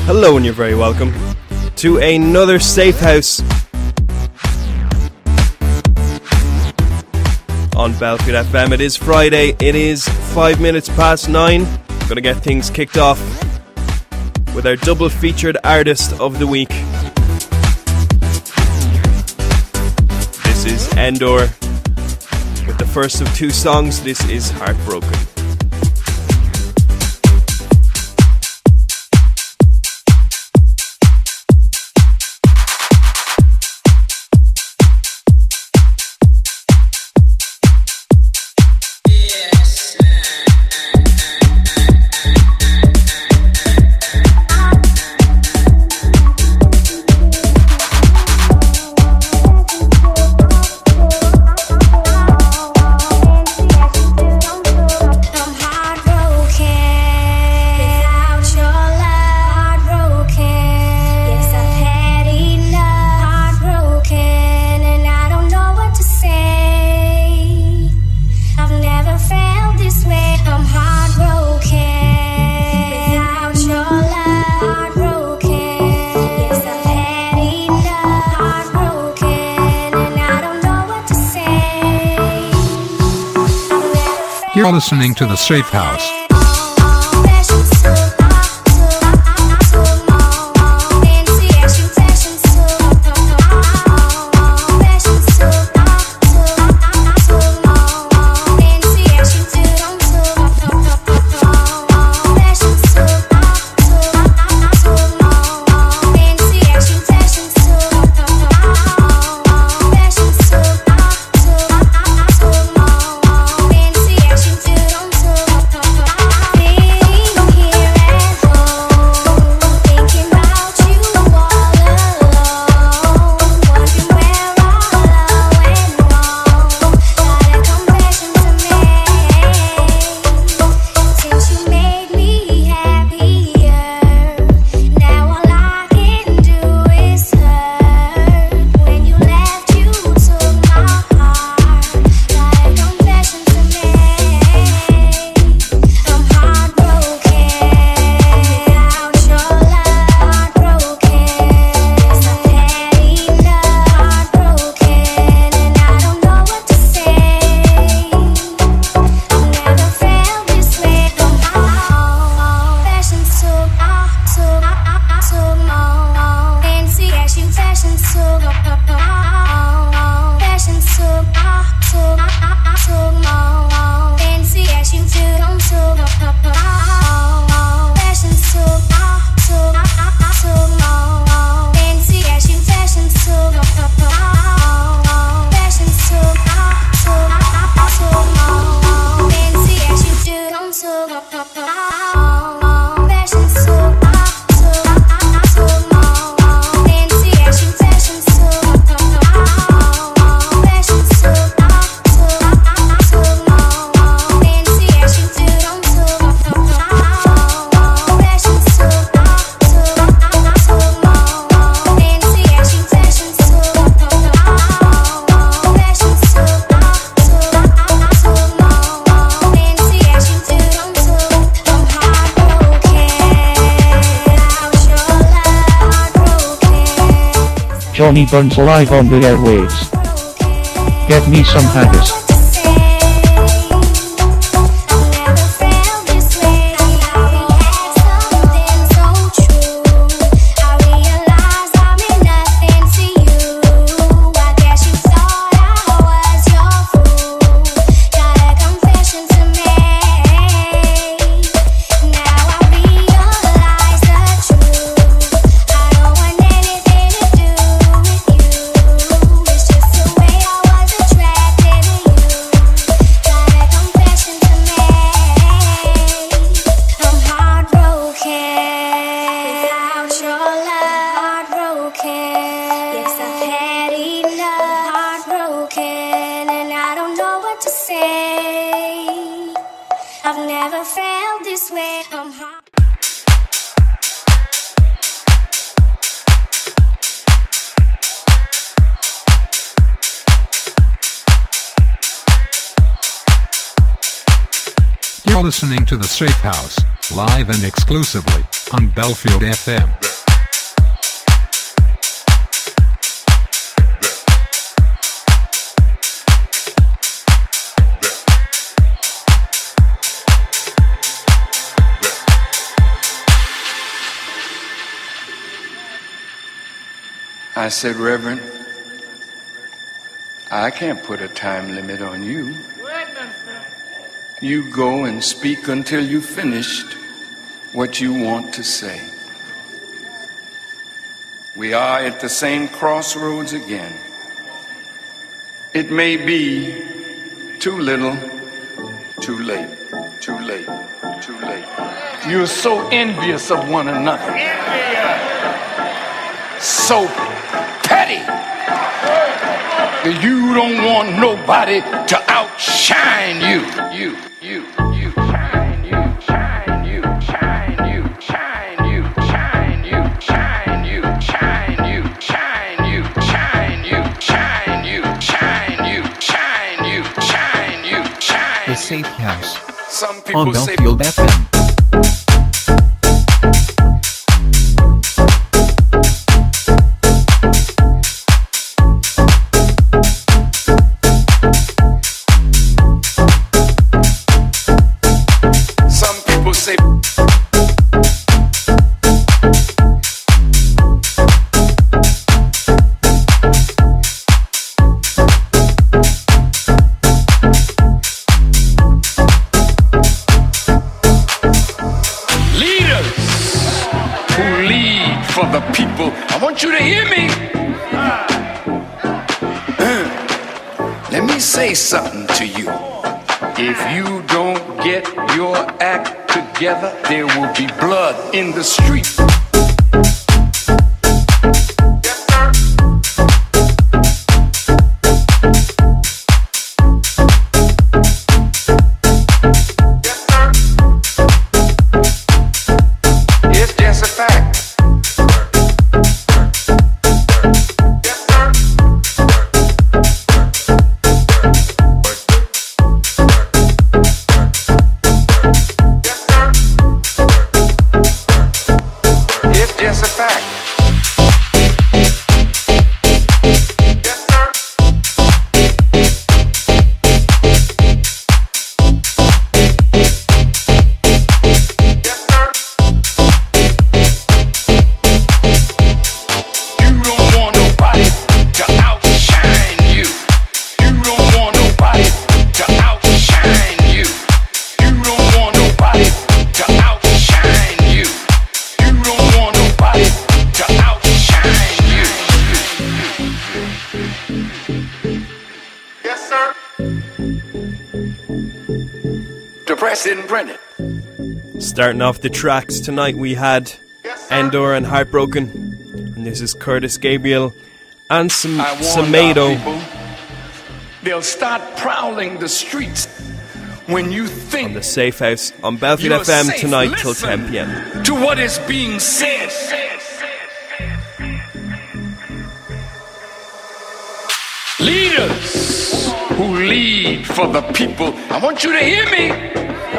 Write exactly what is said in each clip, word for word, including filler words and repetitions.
Hello and you're very welcome to another Safe House on Belfield F M. It is Friday, it is five minutes past nine. I'm going to get things kicked off with our double featured artist of the week. This is Endor with the first of two songs. This is Heartbroken. You're listening to The Safe House. Johnny Burns live on the airwaves. Get me some haggis. Attracted to you. You're listening to The Safe House, live and exclusively on Belfield F M. I said, Reverend, I can't put a time limit on you. You go and speak until you finished what you want to say. We are at the same crossroads again. It may be too little, too late, too late, too late. You're so envious of one another. So petty. You don't want nobody to outshine you. You, you, you, shine, you, shine, you, shine, you, shine, you, shine, you, shine, you, shine, you, shine, you, shine, you, shine, you, shine, you, shine, you, shine, you, shine. The Safe House. Some people on say Belfield F M. You to hear me. Let me say something to you. If you don't get your act together, there will be blood in the street. Starting off the tracks tonight, we had Endor and Heartbroken, and this is Curtis Gabriel and Sam- Samedo. They'll start prowling the streets when you think on the Safe House on Belfield F M safe. tonight Listen till ten p.m. to what is being said. Leaders who lead for the people. I want you to hear me.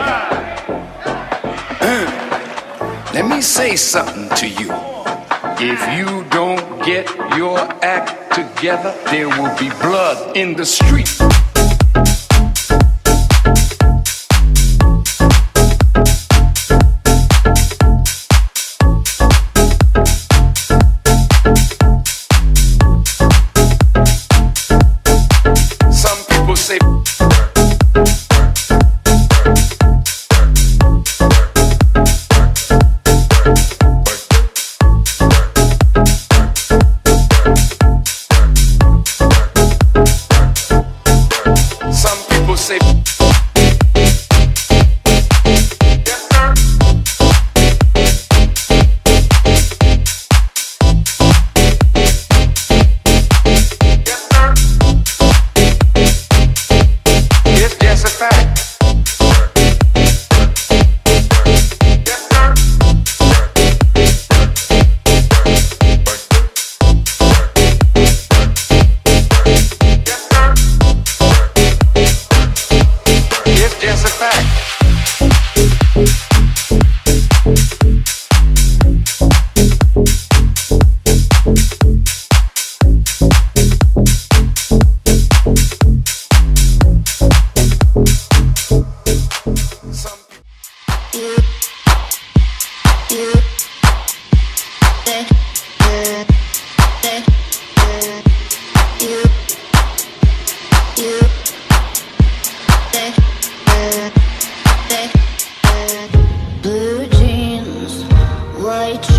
Let me say something to you. If you don't get your act together, there will be blood in the street. Some people say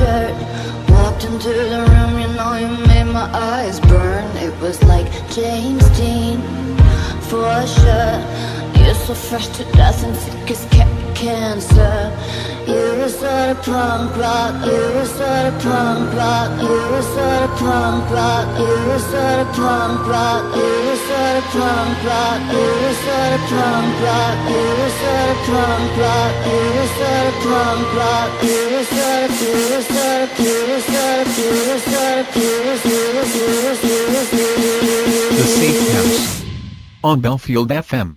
shirt. Walked into the room, you know you made my eyes burn. It was like James Dean, for sure. You're so fresh to death and sick as cancer. You're a sort of punk rock. You're a sort of punk rock. You're a sort of punk rock. You're a sort of punk rock. You're a sort of punk rock. You're a sort of punk rock. You're a sort of punk rock. You're a sort of punk rock. You're a sort of. You're a sort of. You're a sort of. You're a sort of. You're a sort of. You're a sort of. The Safe House on Belfield F M.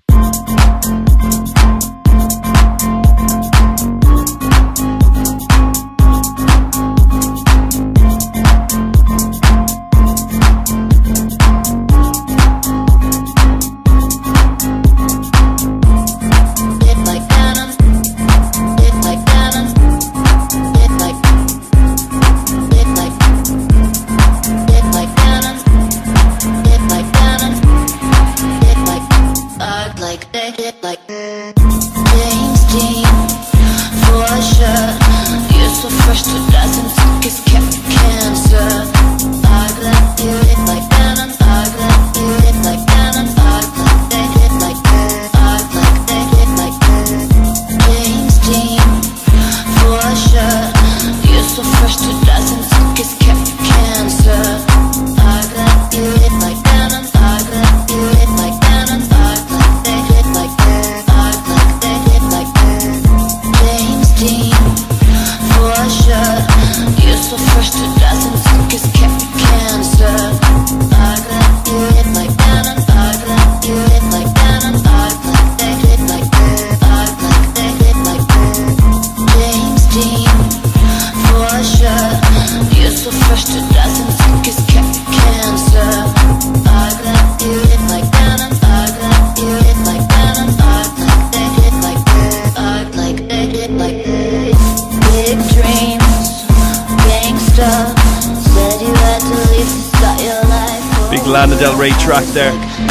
Lana Del Rey track there.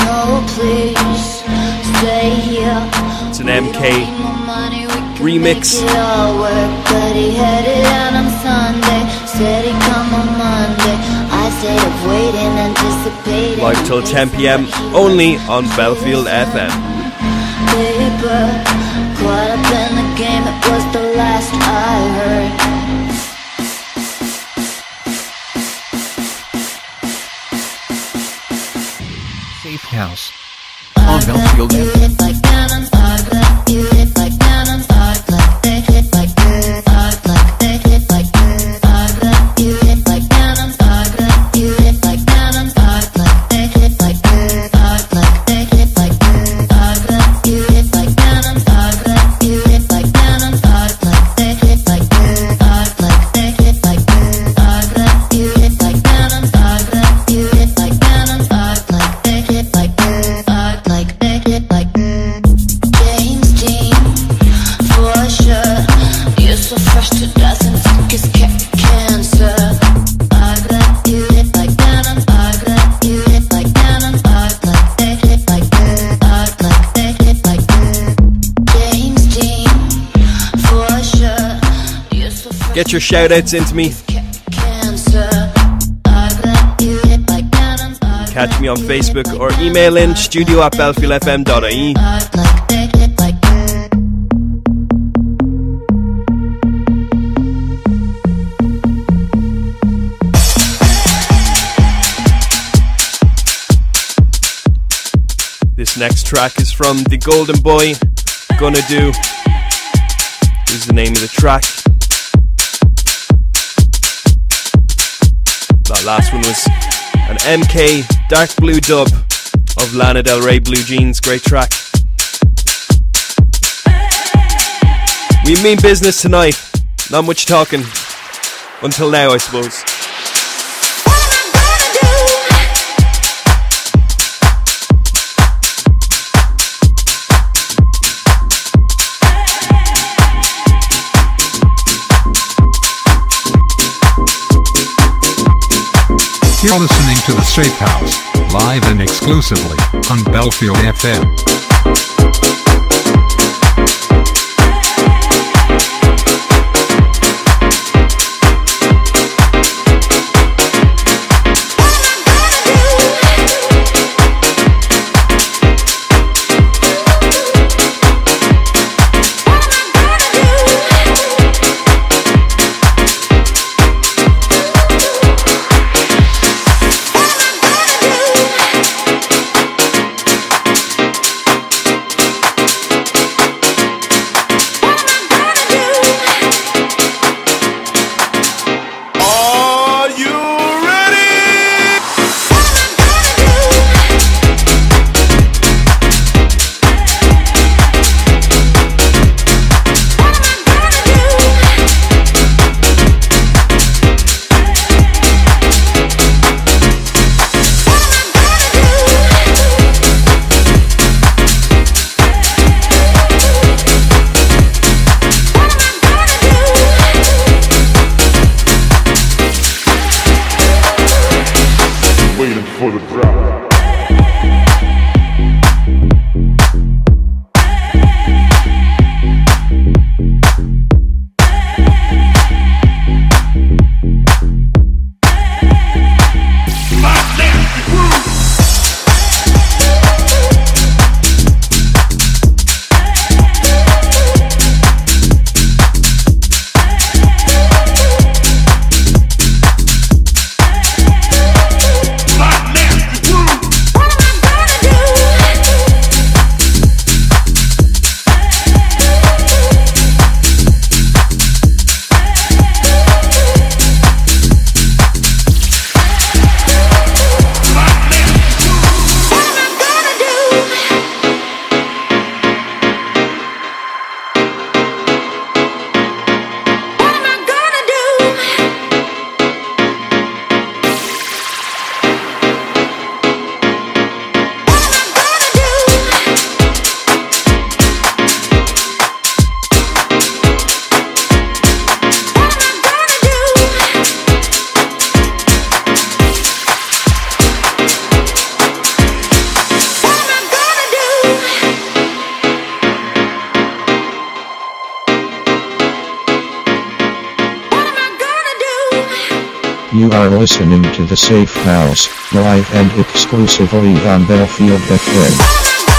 It's an M K remix. Live till ten p m only on Belfield F M. Caught up in the game, it was the last I heard. Safe House on Belfield F M. Get your shoutouts into me. Catch me on Facebook or email in studio at belfield f m dot I E. This next track is from The Golden Boy. Gonna Do is the name of the track. That last one was an M K dark blue dub of Lana Del Rey, Blue Jeans. Great track. We mean business tonight. Not much talking. Until now, I suppose. You're listening to The Safe House, live and exclusively on Belfield F M. for the drop. You are listening to The Safe House, live and exclusively on Belfield F M.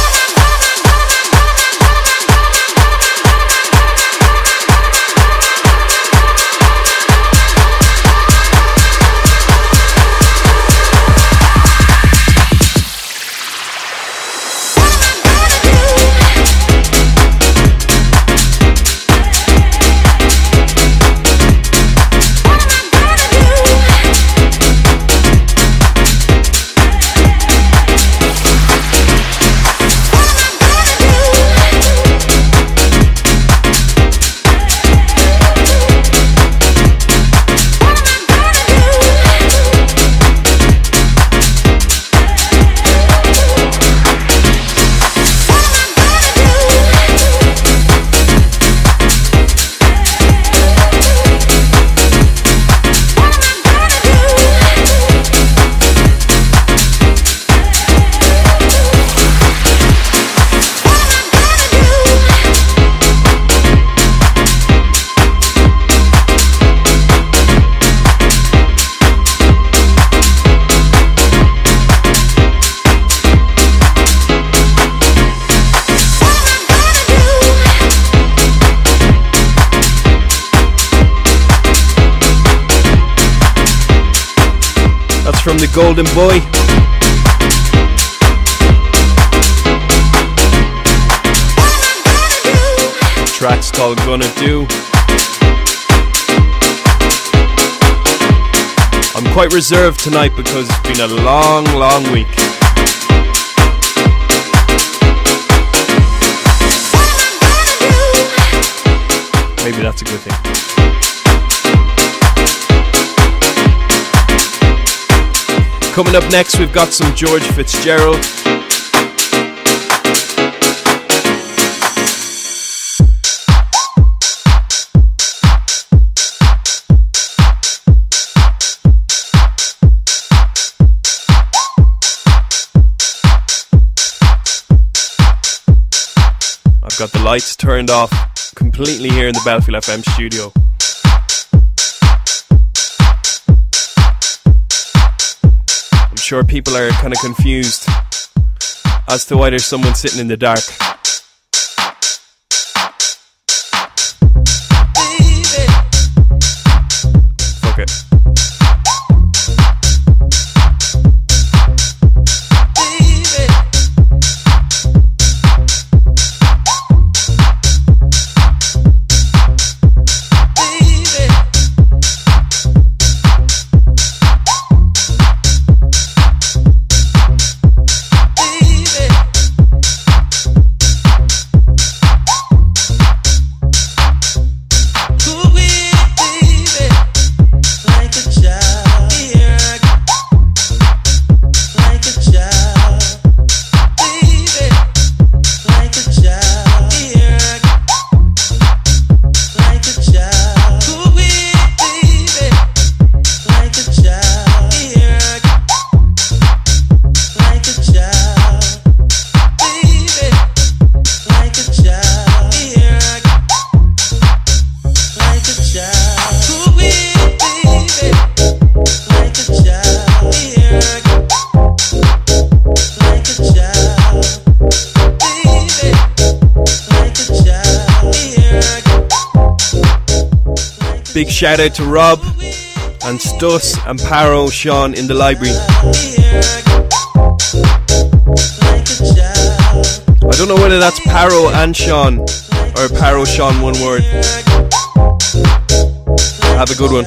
From the Golden Boy. The track's called Gonna Do. I'm quite reserved tonight because it's been a long, long week. Maybe that's a good thing. Coming up next, we've got some George Fitzgerald. I've got the lights turned off completely here in the Belfield F M studio. I'm sure people are kind of confused as to why there's someone sitting in the dark. Fuck it. Big shout out to Rob and Stuss and Paro Sean in the library. I don't know whether that's Paro and Sean or Paro Sean one word. Have a good one.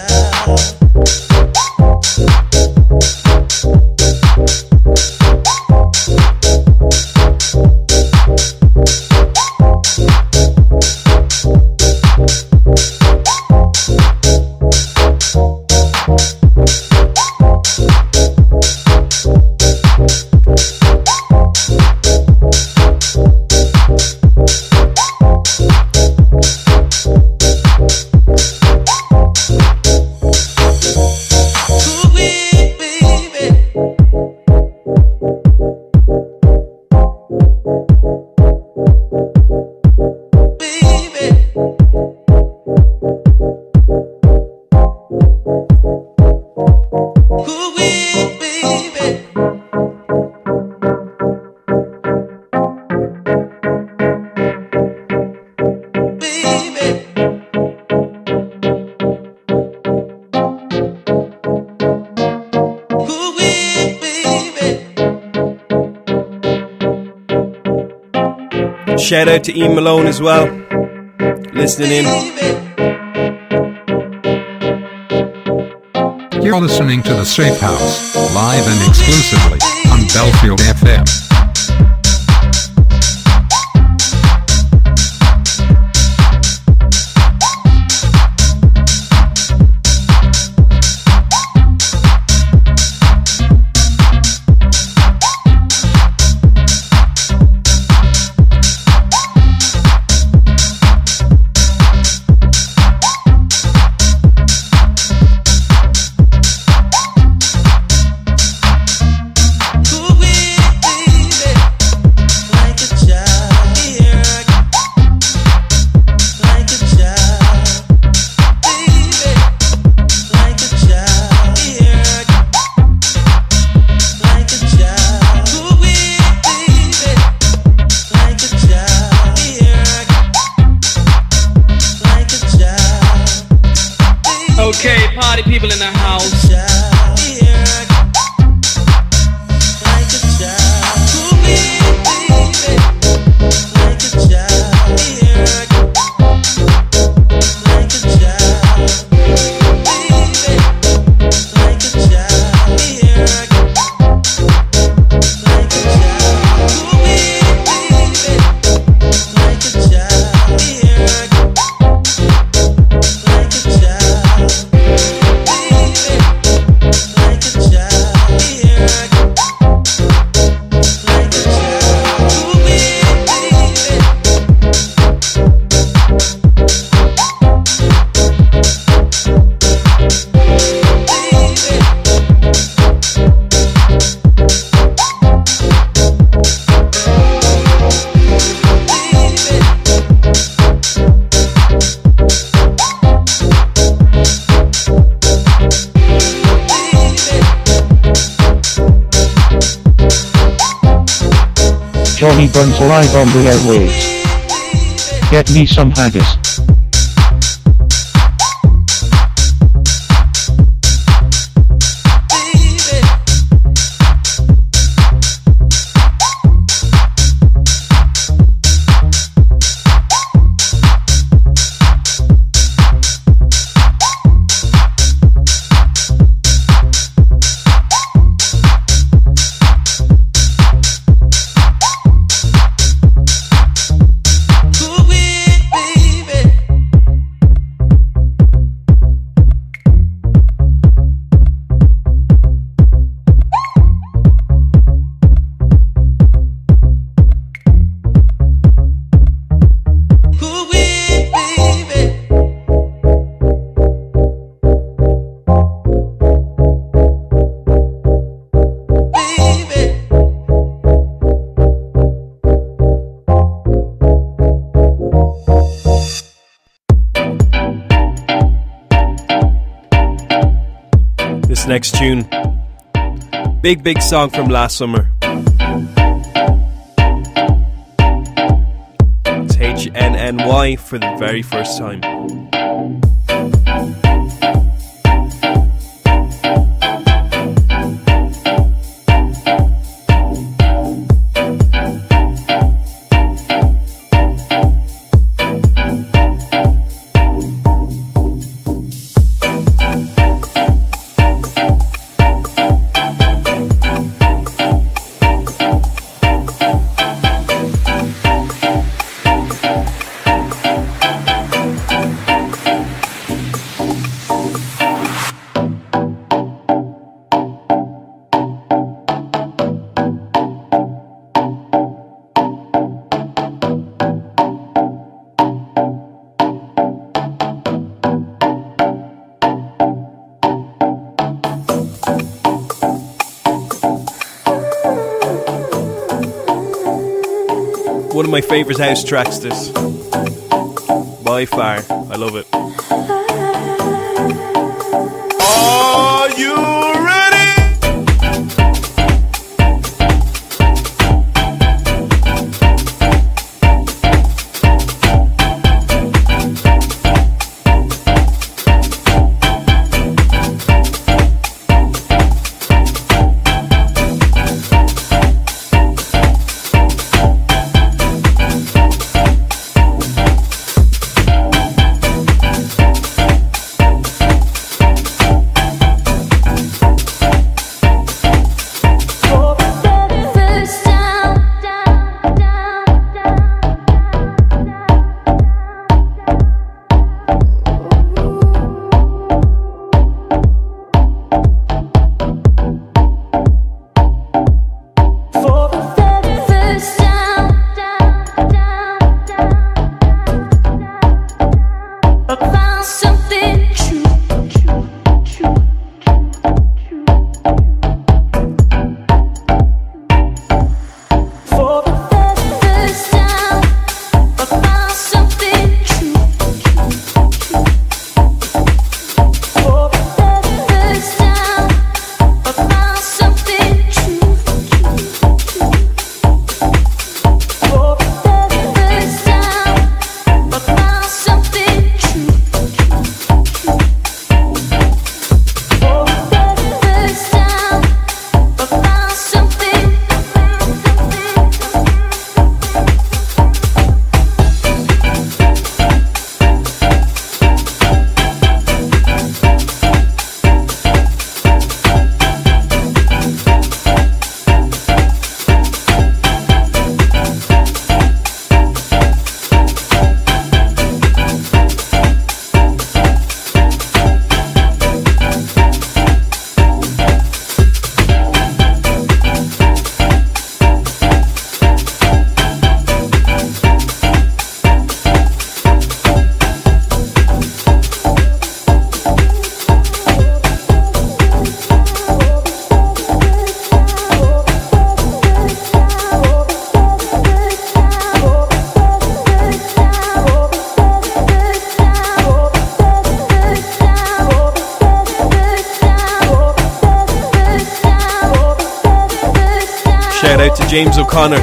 Shout out to Ian Malone as well, listening in. You're listening to The Safe House, live and exclusively on Belfield F M. Okay, party people in the house. Johnny Buns live on the airwaves. Get me some haggis. Next tune, big big song from last summer. It's H N N Y for the very first time. One of my favourite house tracks, this. By far. I love it. Are you ready? Shout out to James O'Connor.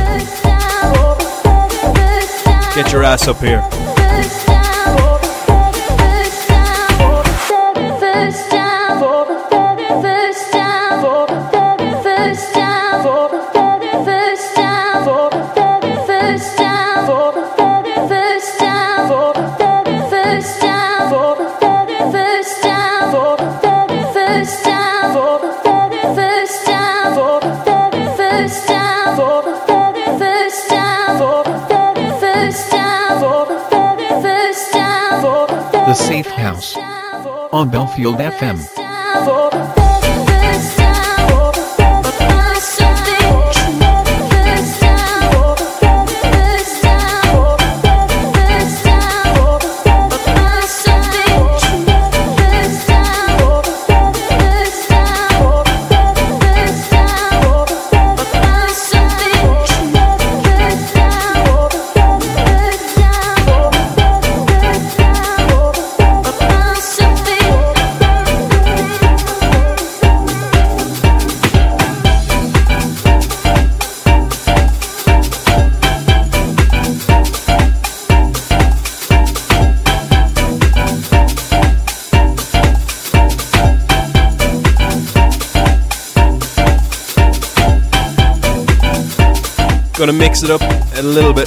Get your ass up here. The Safe House on Belfield F M. Gonna mix it up a little bit.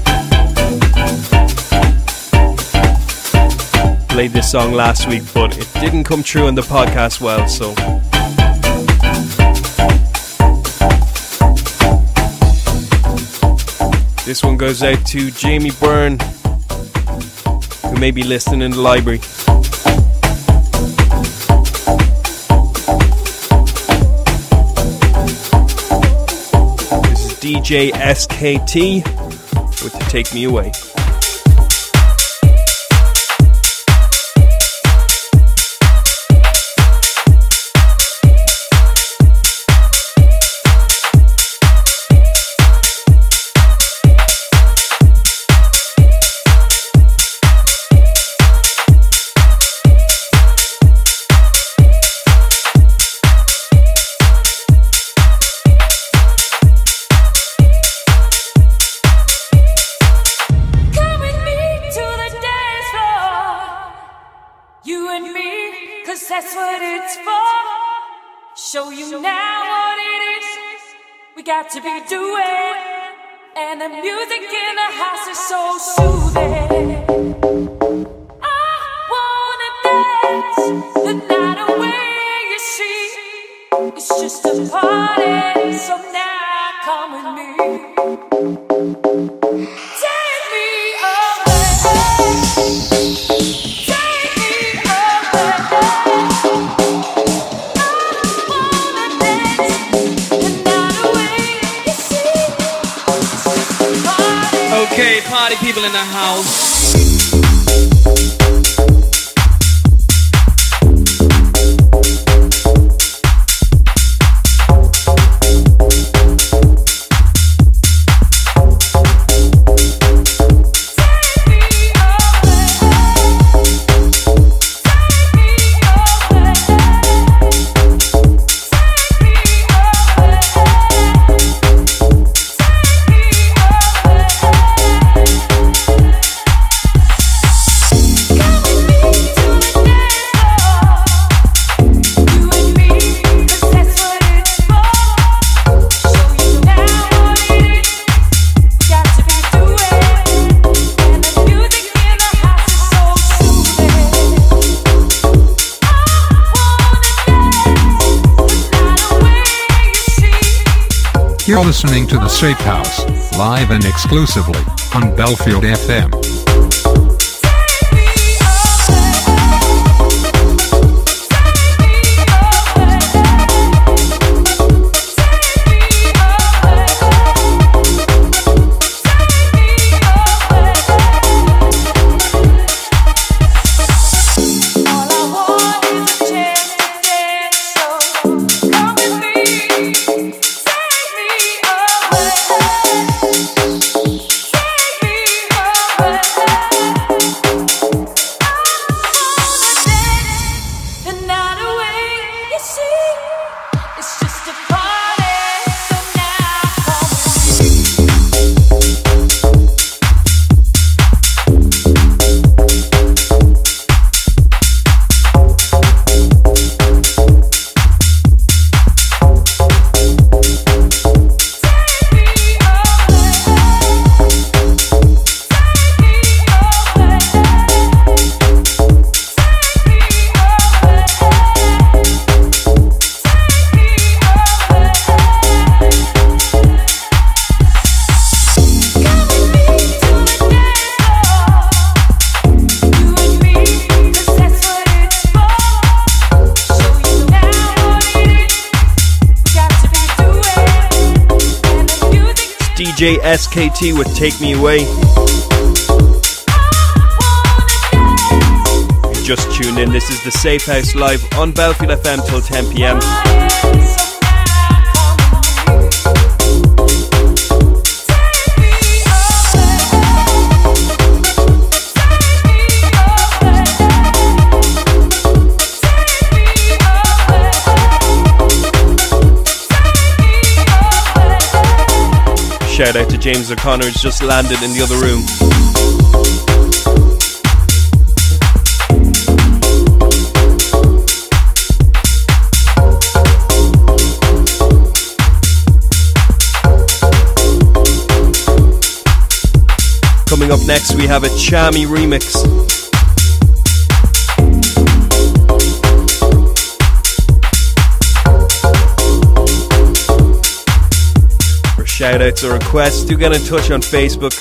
Played this song last week, but it didn't come through on the podcast well, so this one goes out to Jamie Byrne, who may be listening in the library. D J S K T with Take Me Away. show you now what it is we got to be doing. And the music in the house is so soothing. I wanna dance the night away, you see. It's just a party, so now come with me. Take me away. Take me away. I wanna dance the night away, you see. It's just a party. Okay, party people in the house. You're listening to The Safe House, live and exclusively on Belfield F M. D J S K T with Take Me Away. If you just tuned in, this is the Safe House live on Belfield F M till ten p m. Shout out to James O'Connor, who's just landed in the other room. Coming up next, we have a Chami remix. Shoutouts or requests, do get in touch on Facebook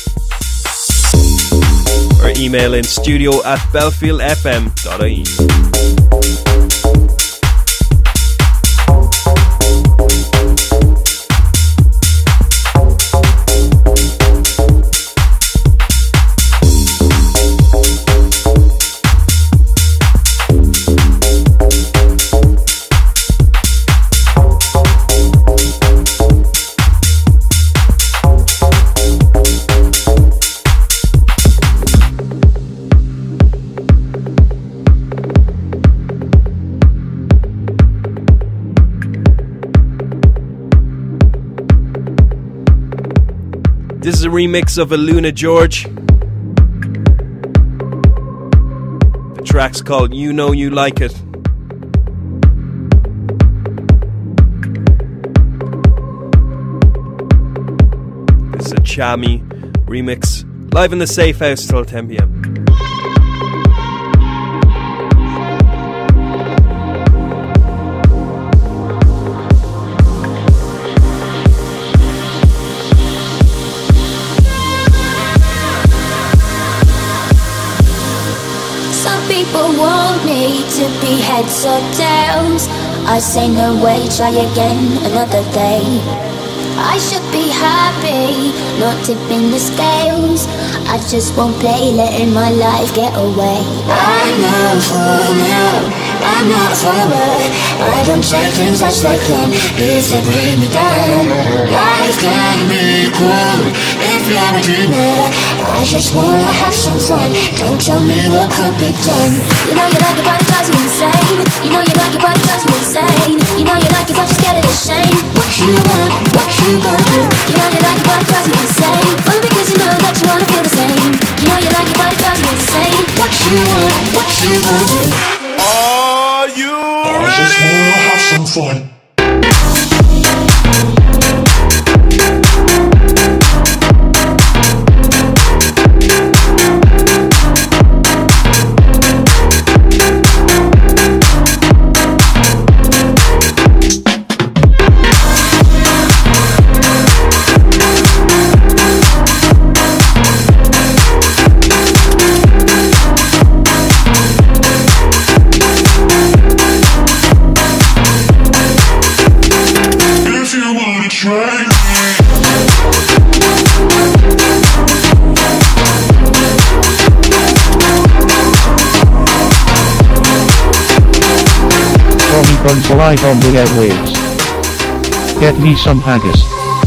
or email in studio at belfield f m dot I E. This is a remix of Aluna George. The track's called You Know You Like It. Chami remix, live in the Safe House till ten p.m. People want me to be heads or tails. I say no way, try again another day. I should be happy, not tipping the scales. I just won't play, letting my life get away. I'm not for now, I'm not forward. I don't say things as they come if they bring me down. Life can be cool if you're a dreamer. I just wanna have some fun, don't tell me what could be done. You know you like it but it drives me insane. You know you like it but it drives me insane. You know you like it but you're scared of the shame. What you want, what you gonna do? You know you like it but it drives me insane. Only because you know that you wanna feel the same. You know you like it but it drives me insane. What you want, what you gonna do? Are you ready? I just wanna have some fun. Runs live on the airwaves. Get me some haggis.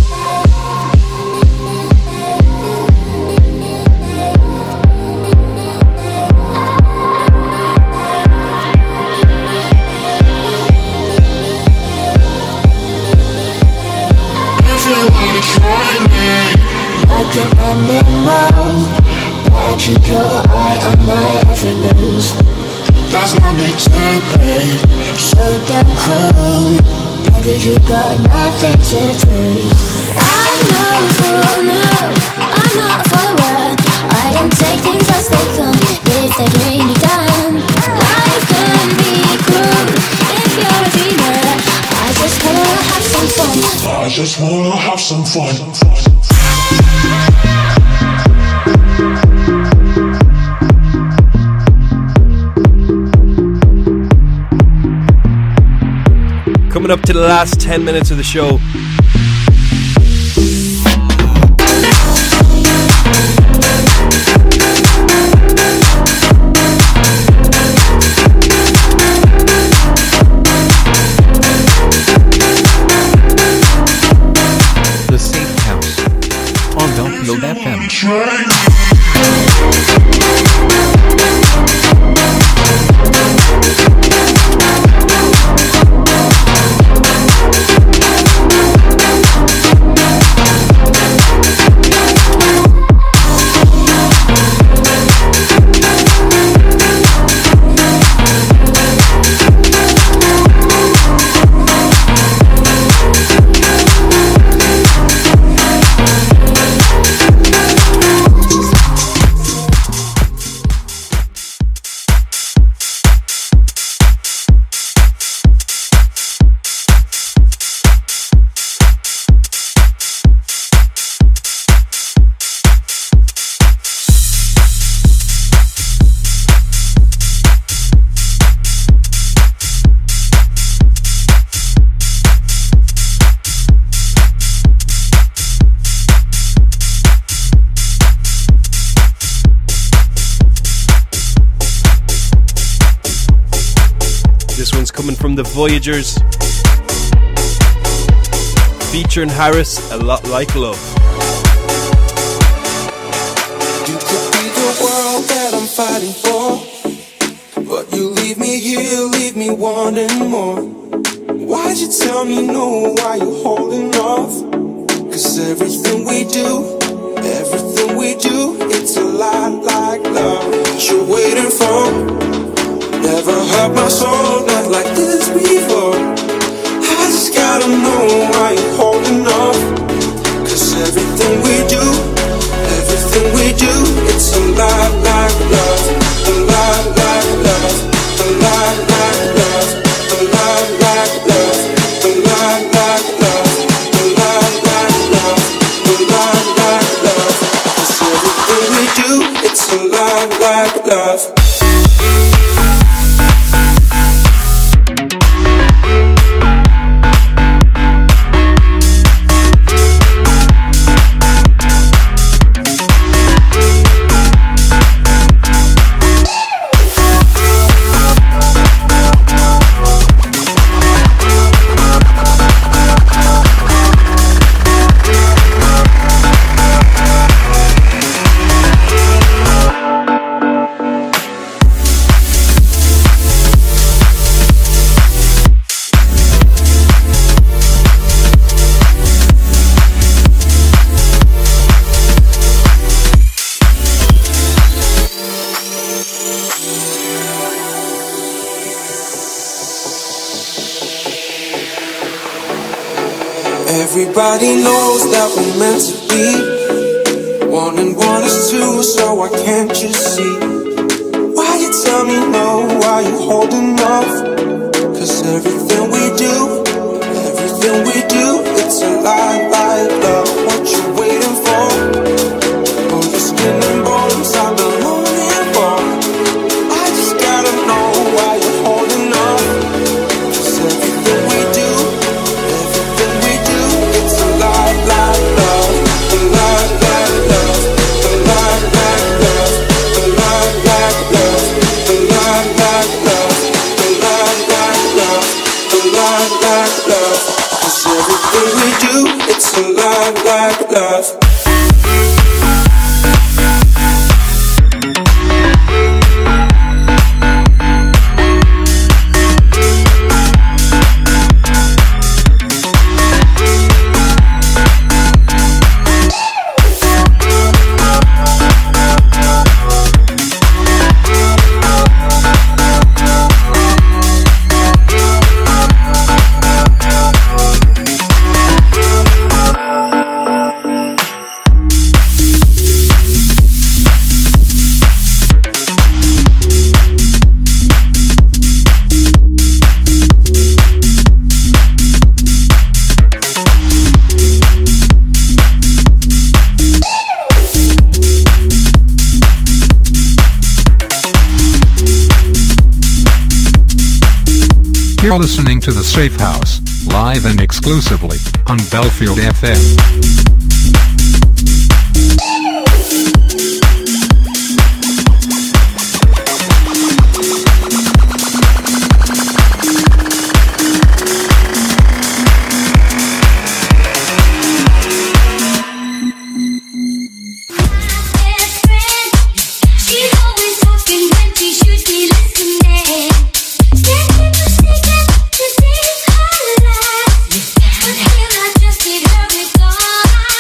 If you wanna try me, like an animal, but you go eye on my every move. that's not me today. So damn cool, baby, you got nothing to prove. I'm not a fool, no, I'm not a forward. I don't take things as they come, if they bring me down. Life can be cruel if you're a dreamer. I just wanna have some fun. I just wanna have some fun. Coming up to the last ten minutes of the show. The Safe House on Belfield F M. This one's coming from the Voyagers, featuring Harris, A Lot Like Love. You could be the world that I'm fighting for, but you leave me here, leave me wanting more. Why'd you tell me no, why you holding off? Cause everything we do, everything we do, it's a lot like love. What you're waiting for never hurt my soul, not like this before. I just gotta know why you're holding off. Cause everything we do, like love, a lot like love, a lot like love, a lot like love. 'Cause everything we do, it's a lot like love. Everybody knows that we're meant to be. One and one is two, so I can't you see? Why you tell me no, why you holding off? 'Cause everything we do, everything we do, it's a lie, lie, love. What you waiting for? Oh, your skin and bones, I've been longing for. I just gotta know why you're holding off. 'Cause everything we do, everything we do, it's a lie, lie, love. A lie, lie, love. A lie, lie, love. A lie, lie, love. A lie, lie, love. A lie, lie, love. A lie, lie, love. 'Cause everything we do, it's a lie, like love. You're listening to The Safe House, live and exclusively on Belfield F M. Just get her with all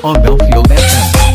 on Belfield F M.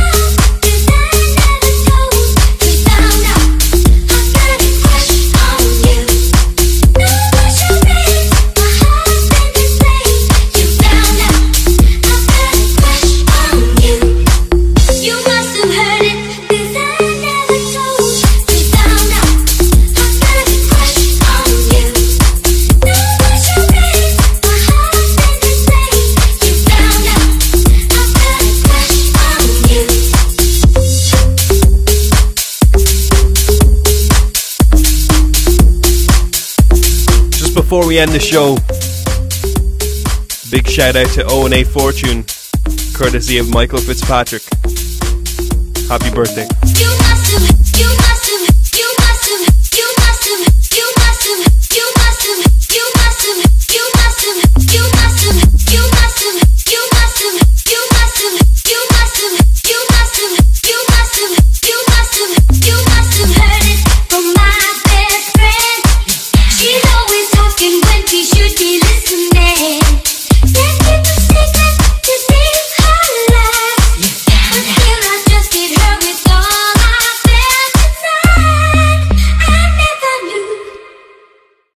Before we end the show, big shout out to O and A Fortune, courtesy of Michael Fitzpatrick. Happy birthday. You must have, you must